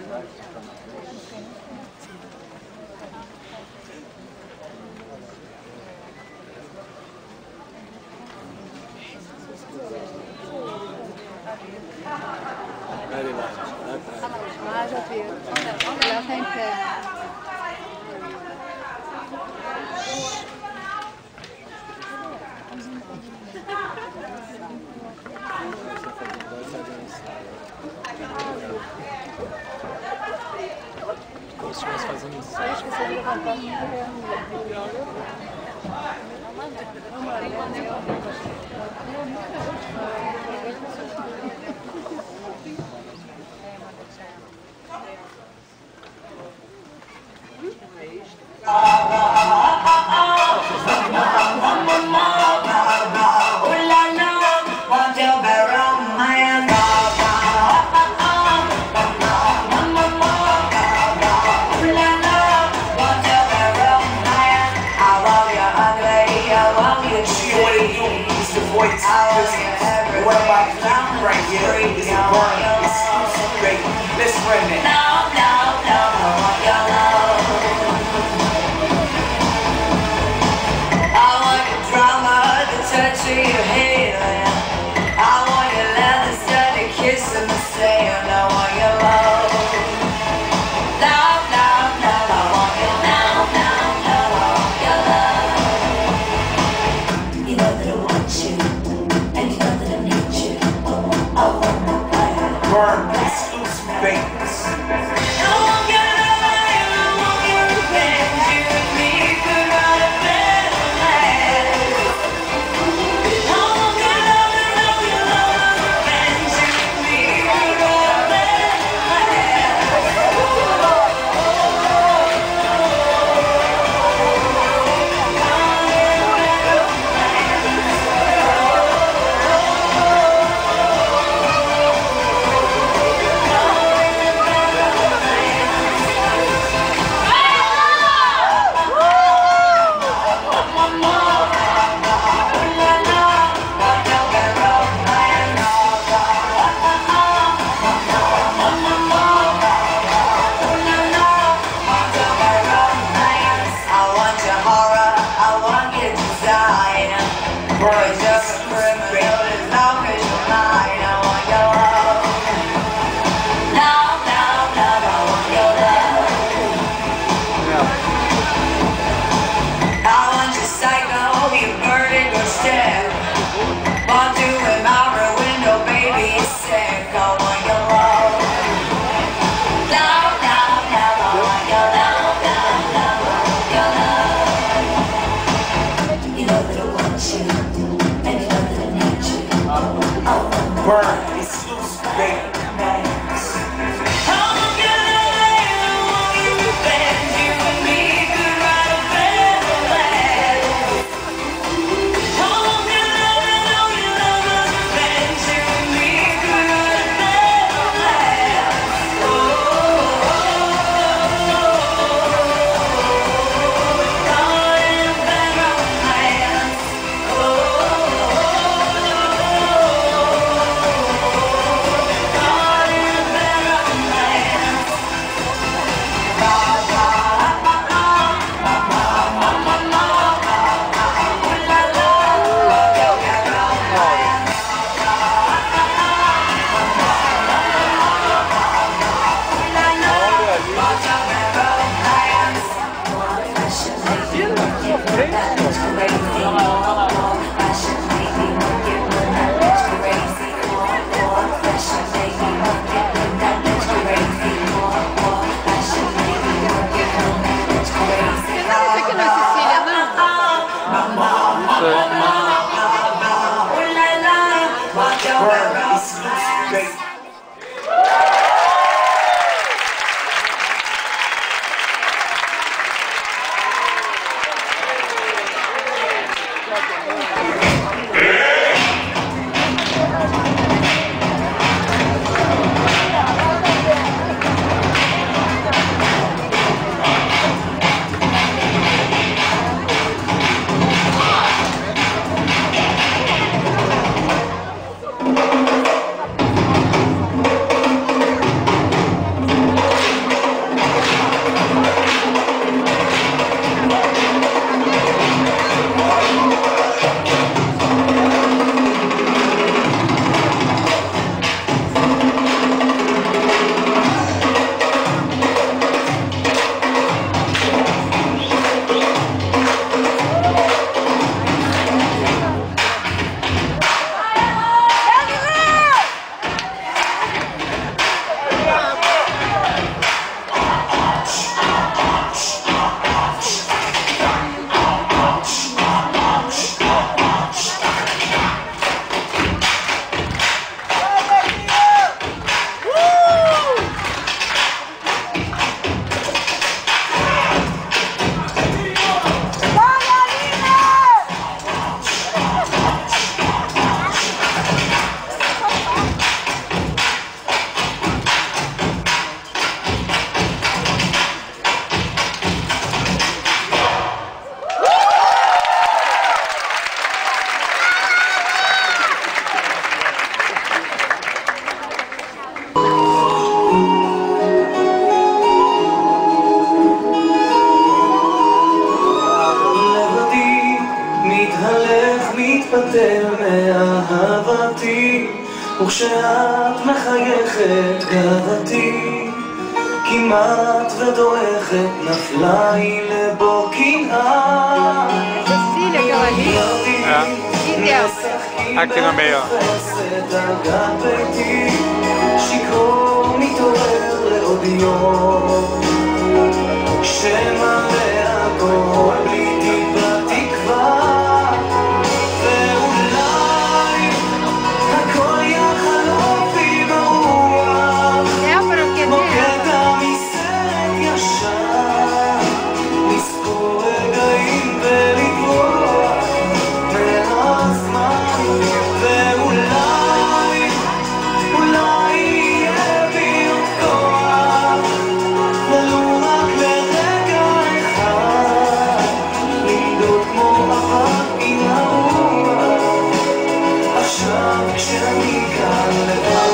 Ah, já vi. Ela tá em pé. Como se estivesse fazendo isso. Eu esqueci de levantar. What about you right here? It's a burn. It's great. Let's run it. No, no, no, I want your love. I want your drama, the touch of your hair. I want your leather studded kiss in the sand. I want your love. No, no, no, I want your no, no, no, I want your love. You know that I want you. Burn, exclusive babies. I won't get away, I won't get revenge. You and me could run a better life. I won't get over, no, you love revenge. You and me could run a better burn, exclusive baby. מאהבתי, וכשאת מחייכת גאוותי כמעט ודועכת, נפלה היא לבור קנאה. Cecília, aquela ali, e Delta. Aqui no meio, ó. דרגת ביתי, שיכור מתעורר לעוד יום, שמלא אלכוהול בלי טיפת תקווה, ואולי הכל יחלוף עם הרוח, Débora, que כמו é קטע מסרט ישן, לספור רגעים ולברוח מהזמן, ואולי יהיה בי עוד כוח, ולו רק לרגע אחד, למדוד כמו אבק עם הרוח, עכשיו כשאני כאן לבד.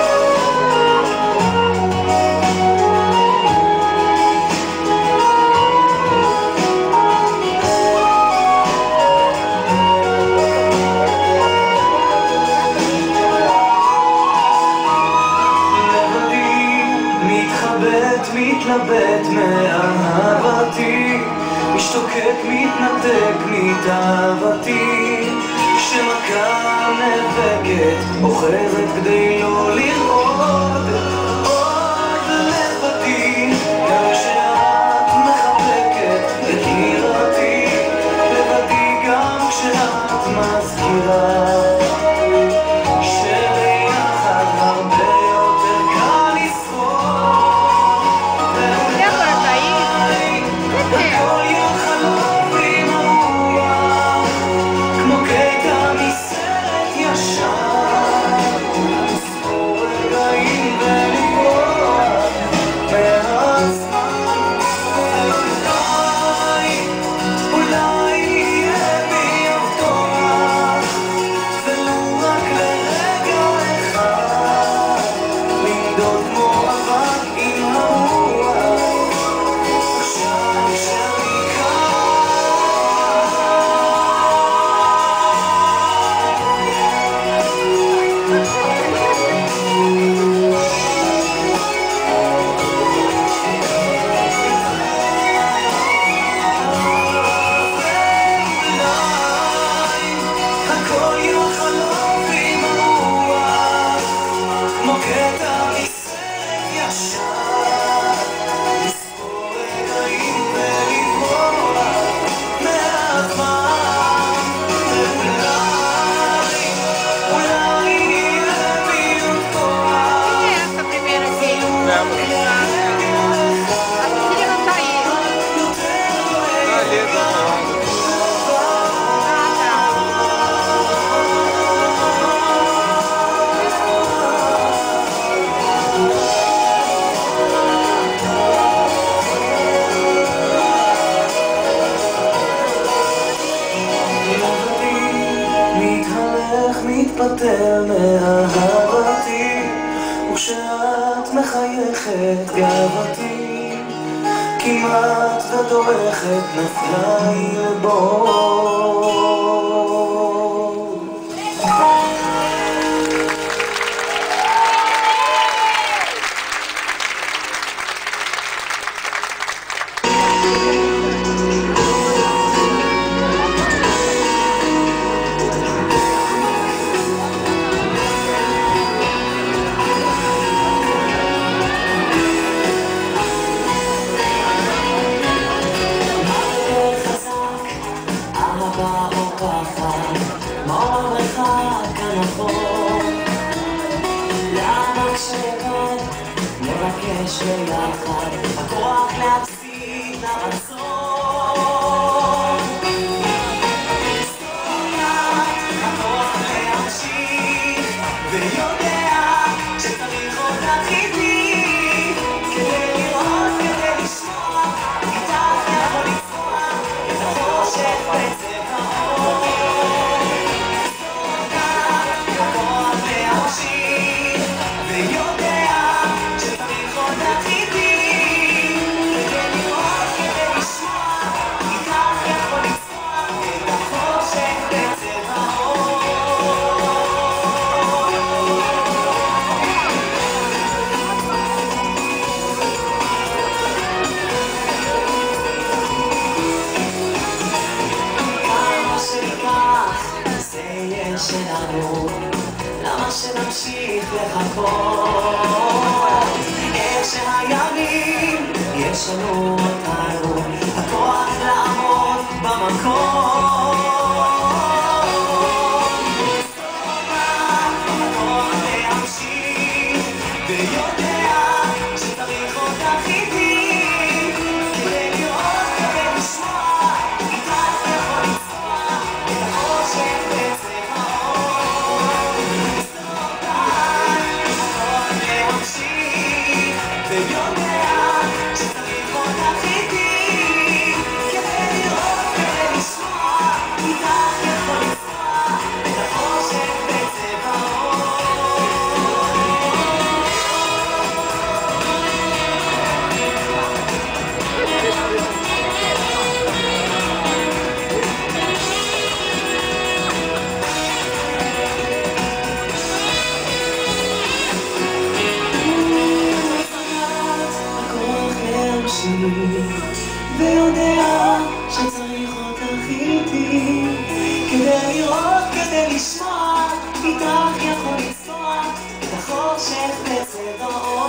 מתלבט מאהבתי, משתוקק מתנתק מתאהבתי, שמכה נאבקת אוחזת כדי לא לראות עוד לבדי, גם כשאת מחבקת יקירתי, לבדי גם כשאת מזכירה שביחד הרבה יותר קל לשרוד. Débora tá aí? Cadê? הכל יחלוף עם הרוח, כמו קטע מסרט ישן, לספור רגעים ולברוח מהזמן, אולי יהיה בי עוד כוח, ולו רק לרגע אחד, למדוד כמו אבק עם הרוח, עכשיו כשאני הכל יחלוף עם הרוח, כמו קטע מסרט ישן, לספור רגעים ולברוח מהזמן, ואולי יהיה בי עוד כוח, Quem é essa primeira aqui? Débora. A Cecília não tá aí. Tá ali, tá falando. Ah, מתהלך מתפטר מאהבתי, וכשאת מחייכת גאוותי כמעט ודועכת, נפלה היא לבור. ביחד, הכוח להפסיד לרצון, היסטוריה, הכוח להמשיך, ויודע שצריך עוד להתחיל כדי לראות, כדי לשמוע, איתך יכול לצבוע את החושך בצבע האור. היסטוריה, הכוח להמשיך, ויודע שצריך עוד להתחיל כדי לראות, כדי לשמוע הדרך שלנו, למה שנמשיך לחכות? איך שהימים יש לנו אותנו, הכוח לעמוד במקום. הכוח להמשיך ויודע שצריך אותך איתי, כדי לראות, כדי לשמוע, איתך יכול לצבוע את החושך בצבע האור. הכוח להמשיך ויודע שצריך אותך איתי, כדי לראות, כדי לשמוע, איתך יכול לצבוע את החושך בצבע האור. הכוח להמשיך ויודע שצריך אותך איתי, כדי לראות, כדי לשמוע, איתך יכול לצבוע את החושך בצבע האור.